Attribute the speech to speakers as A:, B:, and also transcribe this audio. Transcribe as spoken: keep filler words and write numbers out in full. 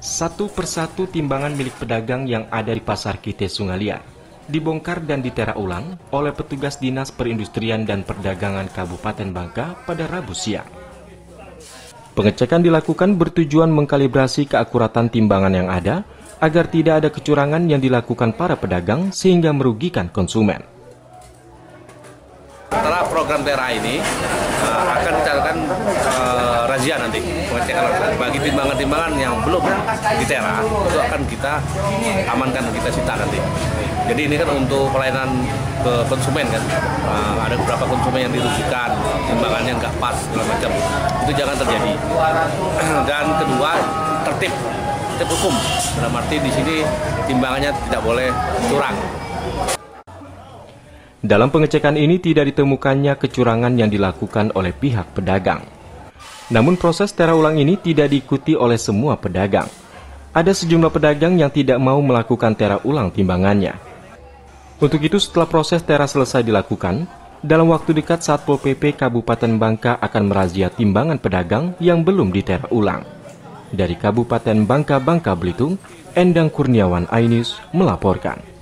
A: Satu persatu timbangan milik pedagang yang ada di Pasar Kite Sungai dibongkar dan ditera ulang oleh petugas Dinas Perindustrian dan Perdagangan Kabupaten Bangka pada Rabu siang. Pengecekan dilakukan bertujuan mengkalibrasi keakuratan timbangan yang ada agar tidak ada kecurangan yang dilakukan para pedagang sehingga merugikan konsumen.
B: Setelah program Tera ini uh, akan dilakukan uh, razia nanti, pengecekan bagi timbangan-timbangan yang belum ditera itu akan kita amankan, kita sita nanti. Jadi ini kan untuk pelayanan ke konsumen kan, uh, ada beberapa konsumen yang dirugikan, timbangannya nggak pas segala macam, itu jangan terjadi. Dan kedua, tertib, tertib hukum, dalam arti di sini timbangannya tidak boleh curang.
A: Dalam pengecekan ini tidak ditemukannya kecurangan yang dilakukan oleh pihak pedagang. Namun proses tera ulang ini tidak diikuti oleh semua pedagang. Ada sejumlah pedagang yang tidak mau melakukan tera ulang timbangannya. Untuk itu setelah proses tera selesai dilakukan, dalam waktu dekat Satpol P P Kabupaten Bangka akan merazia timbangan pedagang yang belum ditera ulang. Dari Kabupaten Bangka, Bangka Belitung, Endang Kurniawan Ainis melaporkan.